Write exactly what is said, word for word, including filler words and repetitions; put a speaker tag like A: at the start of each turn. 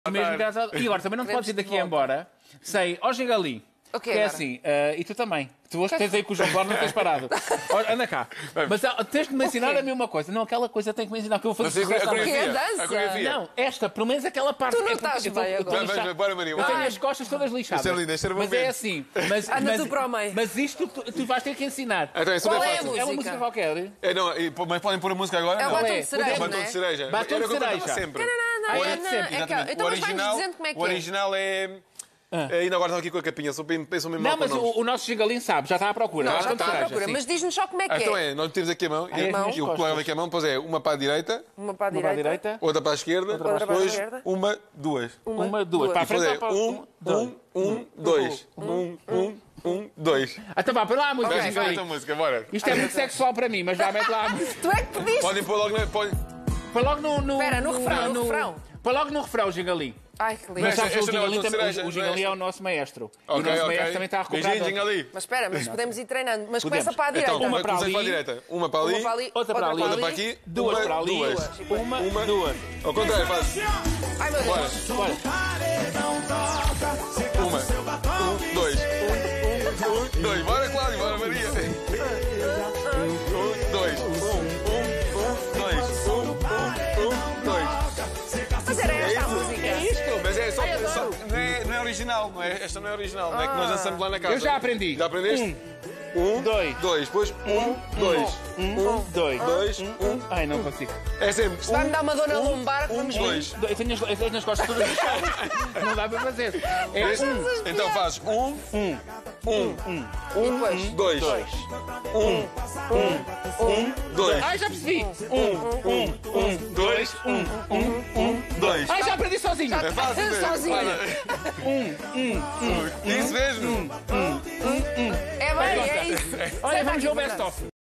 A: Mesmo graças a... E agora também não te podes ir daqui embora sem. Ó, chega ali.
B: Okay,
A: que é
B: agora.
A: assim, uh, e tu também. Tu hoje tens aí com o João Borges, não tens parado. Olha, anda cá. Mas uh, tens de me ensinar
B: Okay.
A: a mim uma coisa. Não, aquela coisa tem que me ensinar, que eu vou fazer
C: Mas a
A: sucesso.
B: O quê? A
C: coreografia.
B: dança?
C: A coreografia.
A: Não, esta, pelo menos aquela parte.
B: Tu não
A: é porque
B: estás
A: eu tô-
B: bem
A: eu tô
B: agora.
A: lixado.
C: Vai, vai, bora, Maria,
A: Eu tenho
C: vai.
A: as costas todas lixadas.
C: Isto é lindo, isto era bom
A: Mas
C: ver.
A: é assim. Mas,
B: Anda
A: mas,
B: tu para o meio.
A: mas isto tu, tu vais ter que ensinar.
C: Então, isso
B: Qual
C: não
B: é a
C: fácil.
B: música?
A: É uma música qualquer.
C: É, não, e- mas podem pôr a música agora?
B: É o
C: não?
B: batom
A: é?
B: de cereja,
C: O
B: não
C: batom
B: é?
C: de cereja.
A: Batom
C: Era
A: de
C: o que eu
A: cereja.
C: cantava sempre.
B: Não, não,
A: Ah,
B: não,
A: é
B: não,
A: sempre,
B: é que-
C: Exatamente.
B: Então,
C: O
B: mas vai-nos
C: original,
B: dizendo como é que
C: o
B: é.
C: original é...
A: Ah.
C: Ainda agora estão aqui com a capinha, só pensam mesmo
A: Não,
C: mal
A: mas
C: com nomes.
A: o, o nosso Gigalim sabe, já está à procura.
C: Não,
A: Batom
C: já
A: de
C: está à
A: cereja,
B: Procura,
A: sim.
B: mas diz-nos só como é que
C: Ah, então
B: é.
C: é, nós temos aqui a mão
A: Ah, é
C: e,
A: as minhas
C: e o
A: costas.
C: colega aqui a mão, pois é, uma para a direita,
B: Uma para a
A: Uma para a
B: direita.
A: direita.
C: outra para a esquerda,
B: para a
C: depois
B: esquerda.
C: uma, duas.
B: Uma,
A: Uma, duas. Para a frente
C: Pois
A: ou
C: é,
A: para
C: um, um, um, dois. Um, um, um, dois.
A: Ah, tá bom, põe lá a música,
B: Ok,
C: Vamos
A: Gigalim.
C: esta música, bora.
A: Isto é muito sexual para mim, mas já mete lá a música.
B: Tu é que pediste.
C: Podem pôr logo na... Podem...
A: Põe logo no... no
B: Espera, no refrão, no refrão.
A: Põe logo no refrão, Gigalim.
B: Ai, que lindo.
A: Mas
C: Esta-
A: sabes que o
C: esta não é a
A: Gigalim
C: tua
A: também-
C: cereja,
A: o
C: não é
A: Gigalim é
C: esta?
A: o nosso maestro. E o
C: Ok,
A: nosso
C: ok.
A: maestro também está a recuperar.
C: Beijinho, ali.
B: Mas espera, mas podemos ir treinando. Mas
A: Podemos.
B: começa para a direita.
C: Então,
A: Uma
C: uma
A: para
C: para,
A: ali.
C: para a direita. Uma para ali,
B: Uma para ali,
A: outra para ali.
C: outra para aqui,
A: Duas
C: uma,
A: para ali.
C: duas.
A: Uma,
C: Uma,
A: duas.
C: Ao contrário, faz.
B: Ai, meu
C: Bora.
B: Deus.
A: Bora.
C: Uma, um, dois. Um, um, dois. Bora, Cláudio, bora, Maria. Um, dois. Um, um, um, dois. Um, um, um, dois.
B: Mas era esta a música.
A: É isto?
C: Mas é só,
B: Ai, adoro.
C: só não, é, não é original, não é? Esta não é original, não é que nós dançamos lá na casa.
A: Eu já aprendi.
C: Já aprendeste? Um,
A: dois.
C: dois. Depois um, dois.
A: Um, dois.
C: Dois, um.
A: Ai, não consigo.
C: É sempre.
B: Vai-me
C: Um,
B: dar uma dona
C: um,
B: lombar que
C: um,
B: vamos
C: dois.
A: Eu tenho as, eu tenho as costas todas lixadas. Não dá para fazer. É
C: Este-
A: um,
C: Então fazes um,
A: um,
C: um,
B: E depois?
C: dois.
A: dois.
C: Um, um, dois.
A: Ai, já percebi.
C: Um, um, um, dois. Um, um, um, dois.
A: Ai, já aprendi sozinho.
C: É fácil mesmo.
B: Sozinho.
C: Olha. Isso mesmo.
B: É bem, é isso.
A: Olha, vamos ver o best-of.